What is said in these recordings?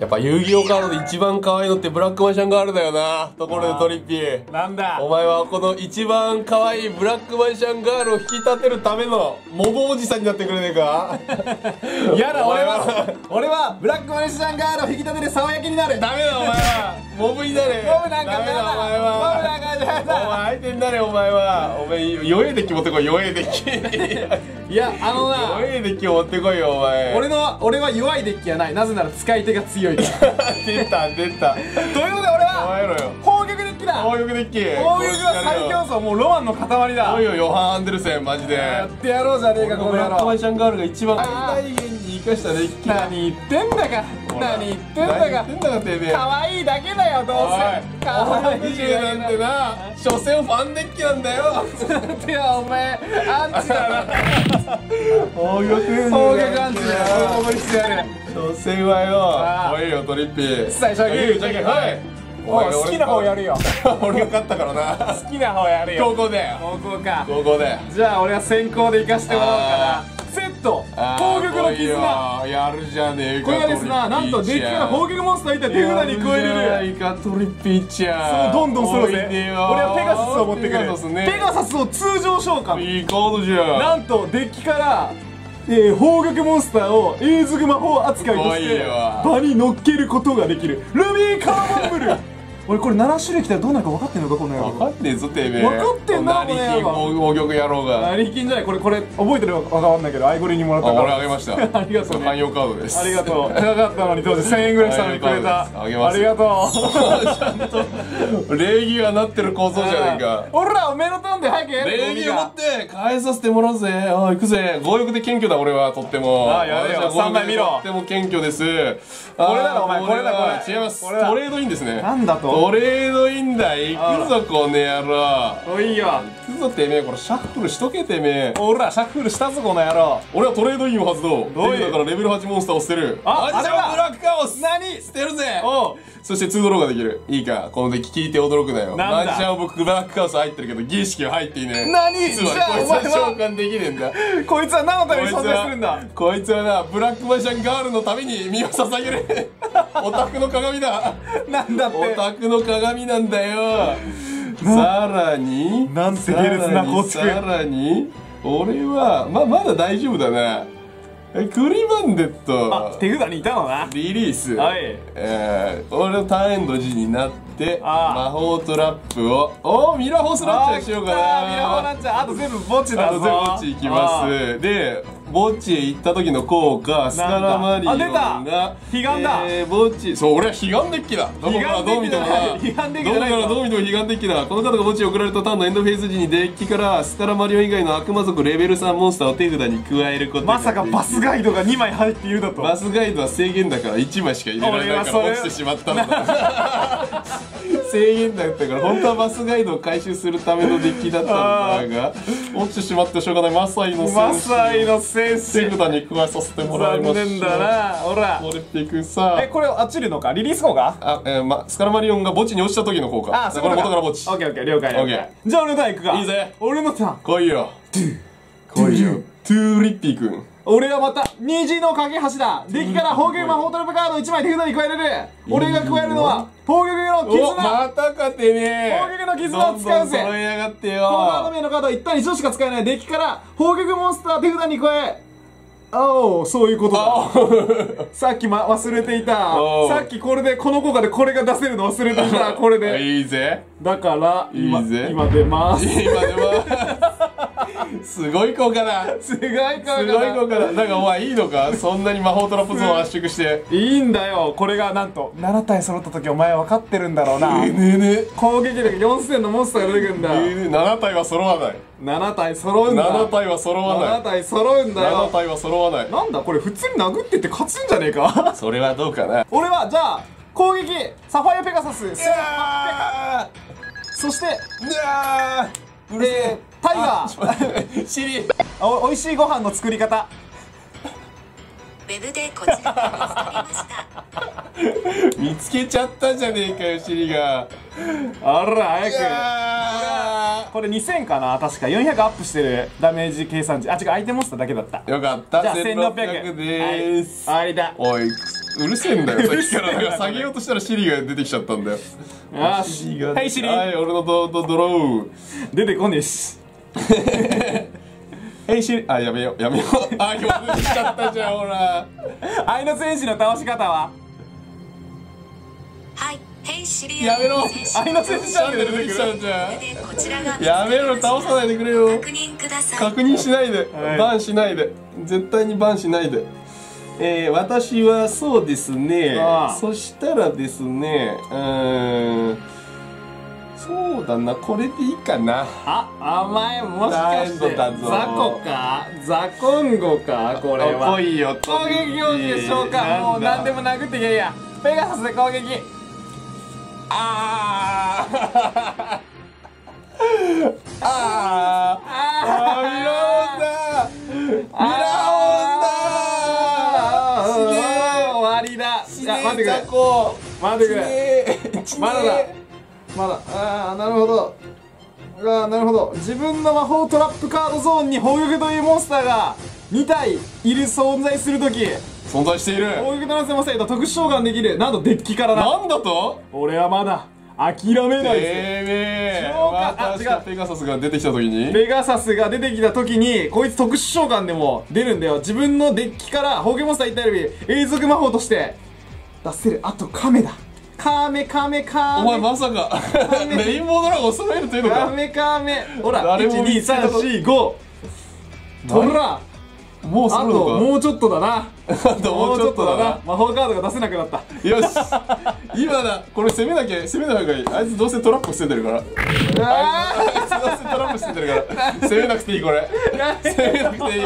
やっぱ遊戯王カードで一番可愛いのってブラックマジシャンガールだよな。ところでトリッピー、 なんだお前はこの一番可愛いブラックマジシャンガールを引き立てるためのモボおじさんになってくれねえか。 やだ、俺はブラックマジシャンガールを引き立てる竿焼きになる。 ダメだお前はモブになれ。 モブなんかダメだお前モブは。 なんかじゃお前相手になれお前は。お前弱えデッキ持ってこい。弱えデッキ。 いや、あのな、 弱えデッキを持ってこいよお前。 俺は弱いデッキはない。なぜなら使い手が強いから。 出た出た。 ということで俺おは前ろよ。 砲撃デッキだ。 攻撃デッキ。 砲撃は最強層、もうロマンの塊だ。 おいよヨハン・アンデルセンマジで。 やってやろうじゃねえか、このブラ野郎。 ックマジシャンガールが一番最大限に生かしたデッキだ。 何言ってんだか、何言ってんだか。 何言ってんだかてめえ。 可愛いだけだよ、どうせ。可愛い 20なんてな、所詮ファンデッキなんだよ。 いや、お前アンチだな。 砲撃アンチだよ。俺も無理してやる。 所詮はよ。おいよトリッピー。 最初はグーじゃけんはい。 好きな方やるよ。 俺が勝ったからな。 好きな方やるよ。 高校だよ。 高校か。 高校で。 じゃあ俺は先行で行かしてもらおうかな。セット攻撃の絆。 やるじゃねえか。 これがですな、なんとデッキから攻撃モンスターいったら手札に加えれる。 いかトリッピーちゃん。 そう、どんどんするぜ。 俺俺はペガサスを持ってくる。ペガサスを通常召喚。 いいカードじゃん。 なんとデッキから砲撃モンスターを永続魔法扱いとして場に乗っけることができるルビーカーボンブル。俺これ7種類来たらどうなるか分かってんのか、この野郎。 分かってんぞてめえ。 分かってんなこの野郎。 攻撃野郎が。 成金じゃない、これ覚えてるか分かんないけど、アイゴリにもらったから。 俺あげました。 ありがとうね。 汎用カードです。 ありがとう。高かったのに当時1000円ぐらいしたのにくれた。 あげます。 ありがとう。 ちゃんと礼儀がなってる構造じゃねえか。 おら、おめえのターンで早くやれ。 礼儀を持って返させてもらうぜ。ああ行くぜ。強欲で謙虚だ俺はとっても。 ああやれよ。3枚見ろ。 とっても謙虚です。 これだろお前、これだこれ。 違います。トレードインですね。 なんだと。 トレードインだ。行くぞこの野郎。 おいよ。 行くぞてめえ。これシャッフルしとけてめえ。 おら、シャッフルしたぞこの野郎。 俺はトレードインを発動。 どういうだからレベル8モンスターを捨てる。 あれはブラックカオス。 何捨てるぜ。 おう。 そして2ドローができる。いいか、このデッキ聞いて驚くなよ。 なんだマジシャン僕ブラックカオス入ってるけど儀式は入っていねえ。 何実はじゃあこいつは召喚できねえんだ。 こいつは何のために存在するんだ。 こいつはな、ブラックマジシャンガールのために身を捧げる。オタクの鏡だ。 なんだって。 オタクの鏡なんだよ。さらになんて下劣な構築。 さらに俺はまだ大丈夫だな。クリバンデット。 あ、手札にいたのな。 リリース。 はい。 俺のターンエンド時になって魔法トラップをミラーホースランチャーしようかな。 ミラーホーランチャー。あと全部墓地だぞ。 あと全部墓地行きます。で墓地へ行った時の効果、スカラマリオンが彼岸だ。 墓地、そう俺は彼岸デッキだ。どこからどう見てもな、 彼岸デッキどこからどう見ても彼岸デッキだ。このカードが墓地へ送られたターンのエンドフェーズ時にデッキからスカラマリオン以外の悪魔族レベル3モンスターを手札に加えることができる。 まさかバスガイドが2枚入っているだと。 バスガイドは制限だから1枚しか入れられないから落ちてしまったんだ。制限だったから本当はバスガイドを回収するためのデッキだったんだが落ちてしまってしょうがない。マサイの戦士手札に加えさせてもらいました。 残念だな。ほらトレッピー君さ、 これあっちるのか、リリース効果。 スカラマリオンが墓地に落ちた時の効果。 あ、そういうことか。 これ元から墓地。 オッケーオッケー、了解了解。じゃあ俺のターンいくか。 いいぜ。 俺のターン来いよ来いよトゥーリッピー君。 俺はまた虹の架け橋だ。デッキから砲撃魔法トラップカード1枚手札に加えれる。俺が加えるのは砲撃の絆。 またかてね。 砲撃の絆を使うぜ。 揃えやがってよ。 このカード名のカードは一旦一度しか使えない。デッキから砲撃モンスター手札に加え。おお、そういうことだ。さっき忘れていた。さっきこれでこの効果でこれが出せるの忘れていた。これでいいぜ。 だから今出ます。 今出ます。すごい効果だ。 すごい効果だ。 すごい効果だ。なんかお前いいのか、そんなに魔法トラップゾーン圧縮して。 いいんだよ。これがなんと7体揃った時お前分かってるんだろうな。攻撃力4000のモンスターが出てくるんだ。 7体は揃わない。 7体揃うんだ。 7体は揃わない。 7体揃うんだよ。 7体は揃わない。 なんだこれ、普通に殴ってって勝つんじゃねえか。 それはどうかな。 俺はじゃあ攻撃サファイアペガサス1800。そしてタイガーシリおいしいご飯の作り方。 ウェブでこちらが見つけちゃったじゃねえかよシリが。 あら早く。これ2000かな、確か400アップしてるダメージ計算値。あ、違う、アイテムモンスターだけだった。 よかった。 じゃあ1600 でーす。 終わりだ。 おいうるせえんだよさっきから。なんか下げようとしたらシリが出てきちゃったんだよ。 よしはいシリはい俺のドロー。 出てこねえし。 ヘイシリ、あやめようやめよう。あ今日出てきちゃったじゃんほら。 愛の戦士の倒し方ははい、ヘイシリやめろ。 愛の戦士チャンネル出てくる。 こちらがやめろ倒さないでくれよ。 確認ください。 確認しないで、 はいバンしないで、絶対にバンしないで。私はそうですね。そしたらですね、そうだな、これでいいかな。 お前もしかしてだぞザコかザコンゴかこれは。 来いよ攻撃表示でしょうか。もう何でも殴ってけいや。ペガサスで攻撃。 あーあーミラオンだ。ミラオンだ。 終わりだ。いや待ってくれこ待ってくれ。まだだまだ。なるほど。なるほど。自分の魔法トラップカードゾーンに宝玉というモンスターが2体いる存在するとき、 存在している。 宝玉とのせませんと特殊召喚できる。なんとデッキからな。 なんだと。 俺はまだ諦めないぜ。 また違うペガサスが出てきた時に。 ペガサスが出てきた時にこいつ特殊召喚でも出るんだよ。自分のデッキから宝玉モンスター1体より永続魔法として出せる。あとカメだ。カメお前まさかレインボードラゴン揃えるというのか。 カメほら誰も見つけたこと 12345ほらもうあ揃うのか。 ともうちょっとだな。 あともうちょっとだな。 魔法カードが出せなくなった。 よし今だ。これ攻めなきゃ攻めない方がいい。あいつどうせトラップ捨ててるから。あいつどうせトラップ捨ててるから攻めなくていい。これ攻めなくていい。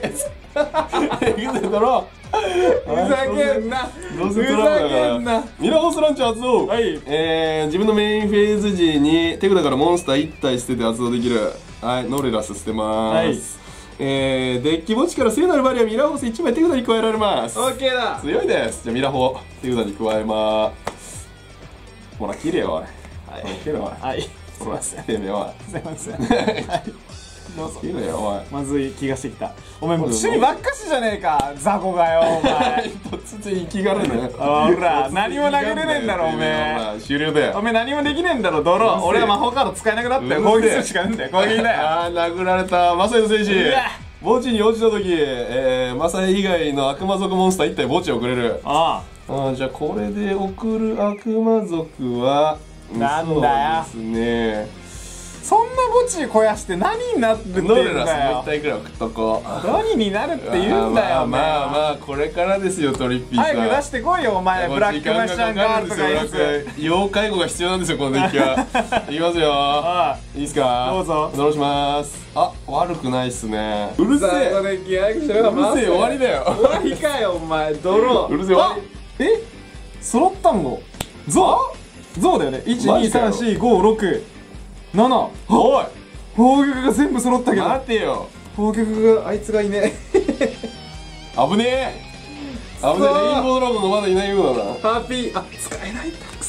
だろ。 ふざけんな。 どうせトラップだからミラホスランチ発動。 はい自分のメインフェーズ時に手札からモンスター1体捨てて発動できる。はいノレラス捨てまーす。デッキ墓地から聖なるバリアミラホース1枚手札に加えられます。 オッケーだ。 強いです。じゃあミラホ手札に加えまーす。ほら切れよおい。切れよおい。 はいほらてめえおい。 すいません。どうぞ。 切れよおい。 まずい気がしてきた。お前もう趣味ばっかしじゃねえか雑魚がよお前。 突然生きがるね。 ほら何も投げれねえんだろおめえ。 終了だよ。 おめえ何もできねえんだろドロー。俺は魔法カード使えなくなったよ。攻撃するしかねえんだよ。攻撃だよ。 あー殴られた。マサイの戦士。墓地に落ちた時、マサイ以外の悪魔族モンスター1体墓地をくれる。 あじゃあこれで送る悪魔族はなんだよそうですね。 そんな墓地肥やして何になるって言うんノレラスもうだよ 1。体くらい送っとこう。 何になるって言うんだよ。 まあこれからですよトリッピーさん。 早く出してこいよお前。ブラックマシャンガールとかいうやつ。 要介護が必要なんですよこのデッキは。いきますよ。いいっすか。 どうぞドローします。悪くないっすね。うるせえ。 うるせえ終わりだよ。 終わりかよお前ドロー。 うるせえ終わり。 揃ったのゾウだよね。1234567 おい宝玉が全部揃ったけど待てよ。 宝玉があいつがいねえ。 危ねえ。危ねえ。レインボードラゴンがまだいないようだな。 ハッピー使えないんだ。く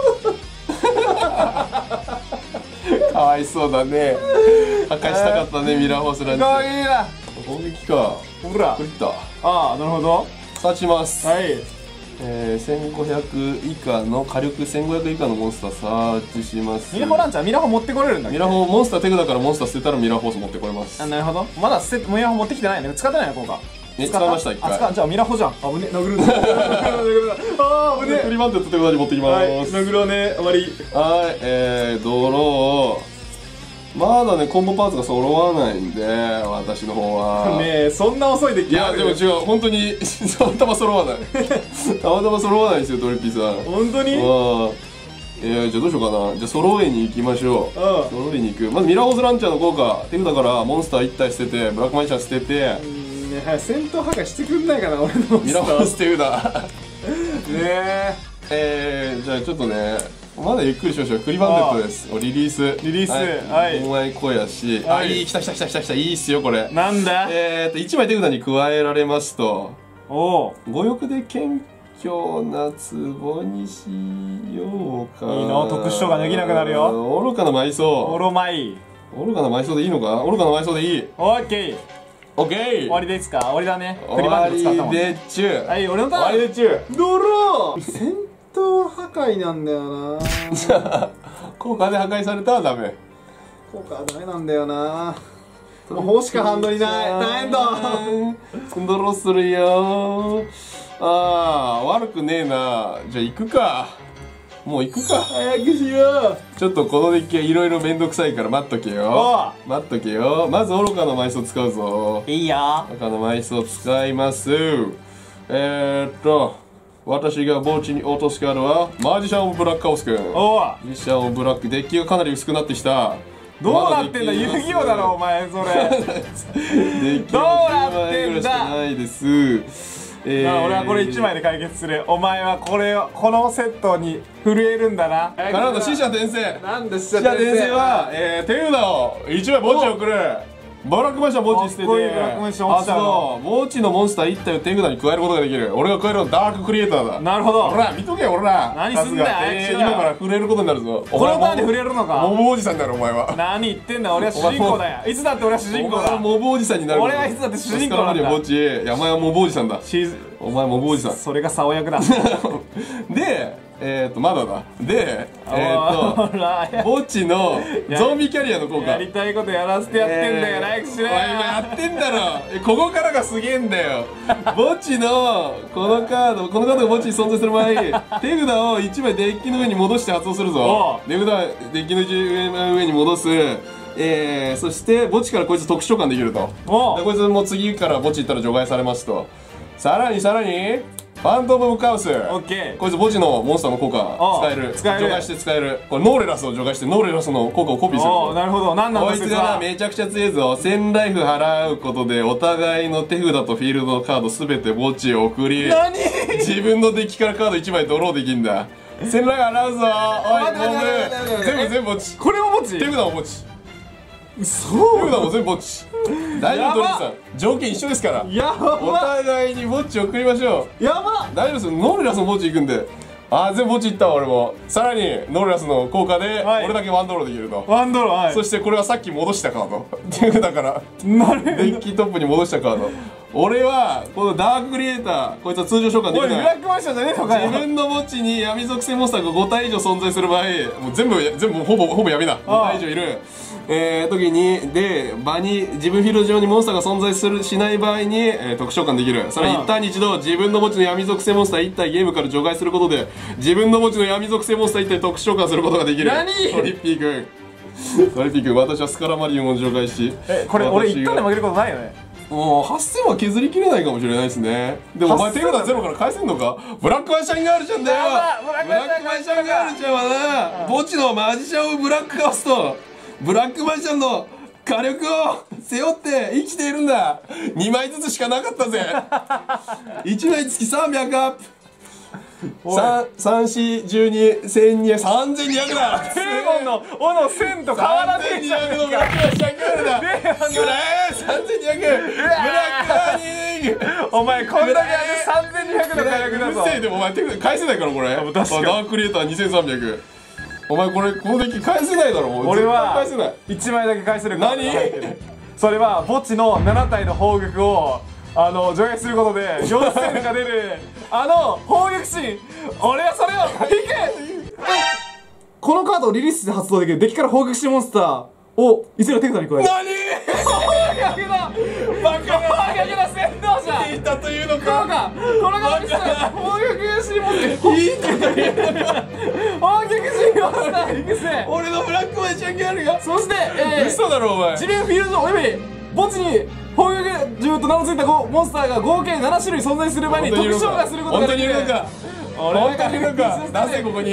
そかわいそうだね。破壊したかったねミラーホースランチ。 かわいいな。 攻撃か。 ほらクリッター。 なるほど。 刺します。 はい 1500以下の火力1500以下のモンスターサーチします。 ミラホランチャーミラホ持ってこれるんだっけ。 ミラホモンスター手札からモンスター捨てたらミラーホース持ってこれます。 なるほど。まだミラホ持ってきてないね。使ってないの効果。 使いました1回。 じゃあミラホじゃん。危ね殴るんだ。殴る危ねフリバンテッド手札に持ってきます。 殴らねあまり。 ドロー。まだねコンボパーツが揃わないんで私の方はねえそんな遅いでいやでも違う本当にたまたま揃わないたまたま揃わないんですよトリッピーさん。 本当に。 じゃあどうしようかな。じゃあ揃えに行きましょう。揃えに行く。まずミラーホースランチャーの効果手札からモンスター1体捨ててブラックマジシャン捨てて戦闘破壊してくんないかな俺のミラーホース手札ねじゃあちょっとねまだゆっくりしましょう。クリバンデッドです。リリースはいお前小やしいい来たいいっすよこれ。 なんだ 1枚手札に加えられますとお強欲で謙虚な壺にしようか。 いいの特殊召喚できなくなるよ。 愚かな埋葬。 オロマイ愚かな埋葬でいいのか。愚かな埋葬でいい。 オッケーオッケー。 終わりですか？終わりだね。 終わりでちゅう。 はい、俺のターン。 終わりでちゅう。 ドロー。戦闘破壊なんだよな。 効果で破壊されたらダメ。 効果はダメなんだよな。もう砲しかハンドにない。大変だ。 ドローするよ。ああ、悪くねえな。じゃあ行くか。もう行くか。 早くしよう。 ちょっとこのデッキはいろいろめんどくさいから待っとけよ。待っとけよ。まず愚かの枚数使うぞ。 いいよ。 愚かの枚数を使います。私が墓地に落とすカードはマジシャン・オブ・ブラック・カオス君。マジシャン・オブ・ブラック。デッキがかなり薄くなってきた。 どうなってんだ、遊戯王だろお前それ。 デッキは10万円ぐらいしかないです。 俺はこれ1枚で解決する。お前はこのセットに震えるんだな。 からの死者転生。 なんで死者転生は、手札を1枚墓地に送る。ブラックマンション墓地捨てて、墓地のモンスター1体を手札に加えることができる。俺が加えるのはダーククリエイターだ。 なるほど。 ほら見とけよ、俺ら。 何すんだよ。 今から触れることになるぞ。 このターンで触れるのか。 モブおじさんだろお前は。 何言ってんだ、俺は主人公だよ。いつだって俺は主人公だ。 モブおじさんになる。 俺はいつだって主人公なんだ。 墓地、山はモブおじさんだ。お前モブおじさん。 それが竿役だ。 で、まだだ。で、墓地のゾンビキャリアの効果。 やりたいことやらせてやってんだよ。早くしろよ。 今やってんだろ。ここからがすげえんだよ。墓地のこのカードが墓地に存在する場合、手札を1枚デッキの上に戻して発動するぞ。手札デッキの上に戻す。そして墓地からこいつ特殊召喚できると。でこいつも次から墓地行ったら除外されますと。さらにファントム・オブ・カオス。こいつ墓地のモンスターの効果使える。除外して使える。これノーレラスを除外してノーレラスの効果をコピーする。 なるほど。何なんだこいつがめちゃくちゃ強いぞ。1000ライフ払うことでお互いの手札とフィールドのカードすべて墓地へ送り、自分のデッキからカード1枚ドローできんだ。1000ライフ払うぞ。おいモブ、全部墓地。 これも墓地。 手札も墓地。 そう手札も全部墓地。大丈夫、トリさん条件一緒ですから。お互いに墓地送りましょう。 やば。 大丈夫です。ノーレラスの墓地行くんで。全部墓地行ったわ俺も。さらにノーレラスの効果で俺だけワンドローできると。 ワンドロー。 そしてこれはさっき戻したカードっていうだからデッキトップに戻したカード。俺はこのダーククリエイター、こいつは通常召喚できない。 ブラックマンションじゃねえのかよ。 自分の墓地に闇属性モンスターが5体以上存在する場合、もう全部ほぼ闇だ。5体以上いる時に場に自分フィールド上にモンスターが存在しない場合に、特殊召喚できる。それは一旦に一度自分の墓地の闇属性モンスター1体ゲームから除外することで自分の墓地の闇属性モンスター1体特殊召喚することができる。 何？ トリッピー君私はスカラマリオンを除外し、 これ俺一旦で負けることないよね。 もう8000は削りきれないかもしれないですね。でもお前手札ゼロから返せんのか。ブラックマンシャンガールちゃんだよ。ブラックマンシャンガールちゃんはな、墓地のマジシャンをブラックカオスとブラックマンシャンの火力を背負って生きているんだ。2枚ずつしかなかったぜ。1枚付き300アップ。3、4、12、1200、3200だ。 デーモンの斧1000と変わらねえじゃん。 3200のブラックマンシャンガールだ。3200ブラックマニング。 お前こんだけ3200の火力だぞ。 でもお前手返せないからこれ。ダーククリエイター2300。お前このデッキ返せないだろ。もう俺は返せない。 1枚だけ返せるから。 何？ それは墓地の7体の砲撃を除外することで4000が出る砲撃シーン。俺はそれを引け。このカードをリリースで発動できる。デッキから砲撃シーンモンスターをいずれ手札に加える。 何？ 砲撃だ。バカ砲撃だ。戦闘者引いたというのか。 このカード砲撃シーンモンスター引いたというのか。 砲撃シーンモンスター引くぜ。 俺のブラックマンシャンガールが。 そして嘘だろお前。 自分フィールドおよび墓地に砲撃銃と名の付いたモンスターが合計7種類存在する場合に特殊召喚することができる。 本当にいるのか。本当にいるのか。出せここに。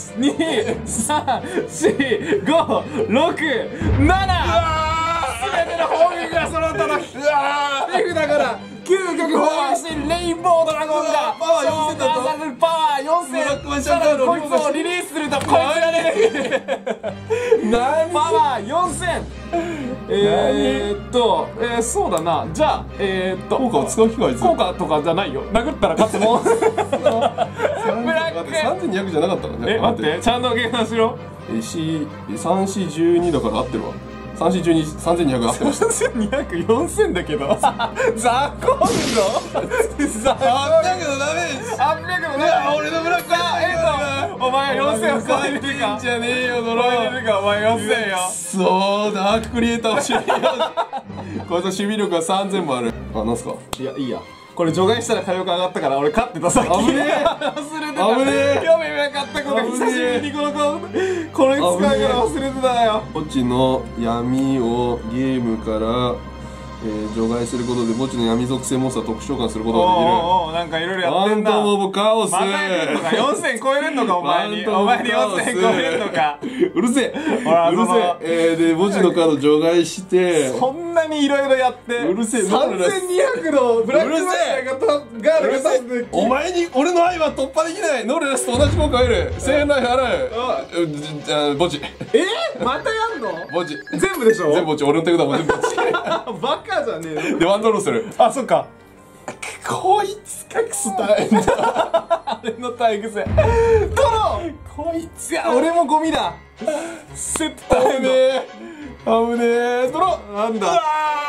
1、2、3、4、5、6、7。全ての砲撃が揃った時。手札から究極砲撃しているレインボードラゴンがパワー4000だと。 パワー4000。さらにこいつをリリースするとこいつが出てくる。パワー4000。そうだな。じゃあ効果を使う機会です。 効果とかじゃないよ。殴ったら勝つもん。ブラック 3200じゃなかったのね。 待って、ちゃんと計算しろ。 3、4、12だから合ってるわ。 3進中に3200合ってました。 3200、4000だけどザコンドザコン 800のダメージ。 800のね、 俺のブラックお前は4000を超えれるか。 じゃねえよ、ドロ超えれるか、お前4000よ。 そうダーククリエイターを知らないよ。こいつ守備力が3000もある。あ、なんすか。 いや、いいや。これ除外したら火力上がったから俺勝ってた、さっき。 危ねえ忘れてた。 危ねえ読めなかったこと久しぶりにこれ使うから忘れてたよ。 墓地の闇をゲームから除外することで墓地の闇属性モンスター特殊召喚することができる。 おお、なんかいろいろやってんな。 ファントムオブカオス。 またやってんのか。4000超えれんのか、お前に。お前に4000超えれんのか。 うるせえほら、 うるせえ。で墓地のカード除外してそんなにいろいろやってうるせえ 3200のブラックマスターがガールが立つでお前に俺の愛は突破できない。ノルレスと同じ効果を得る。1000円代払う。じゃあ墓地またやんの。 墓地全部でしょ。 全部墓地。俺の手札も全部墓地。 バカじゃねえの。 でワンドローする。 あ、そっか。 こいつ隠す大変だ。 あれの体癖。トロこいつや、俺もゴミだ。セット危ねえ危ねえ。ドロなんだ。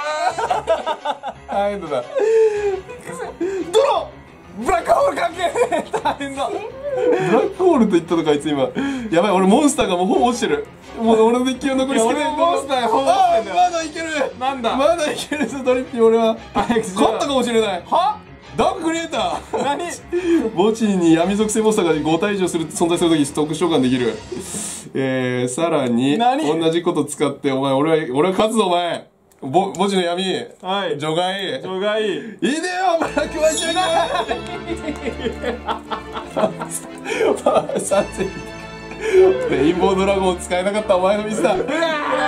大変だ。 ドロブラックホール関係ねえ。大変だ。 ブラックホールと言ったのかあいつ今。やばい、俺モンスターがもうほぼ落ちてる。もう俺のデッキの残り少ない。 モンスターがほぼ落ちてんだよ。 まだいける。 なんだ。 まだいけるぞドリッピー。俺は勝ったかもしれない。 はダーククリエイター。 何。 墓地に闇属性モンスターが5体以上存在するとき特殊召喚できる。さらに何同じこと使ってお前俺は勝つぞお前。墓地の闇はい除外除外。 いいねよブラックマジック。3000レインボードラゴンを使えなかったお前のミスだ。危ね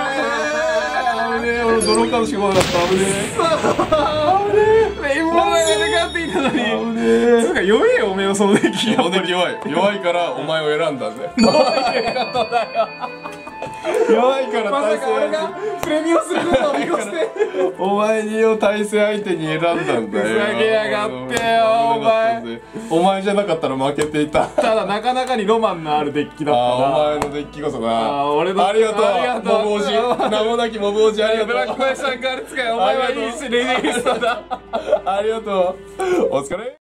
え。俺ドローカードしか来なかった。危ねレインボーが出かっていたのに。 え。危ねつうか弱えよ、おめえはそのデッキ。 え。このデッキ弱いからお前を選んだぜ。 どういうことだよ。 弱いからまさか俺がプレミアすることを見越してお前にを対戦相手に選んだんだよ。 ふざけやがってよお前。 お前じゃなかったら負けていた。 ただなかなかにロマンのあるデッキだったな。 お前のデッキこそな。 俺のありがとう。 ありがとうモブ王子。名もなきモブ王子ありがとう。 ブラックマイさんガール使い、お前はいいしレディーストだ。 ありがとう。お疲れ。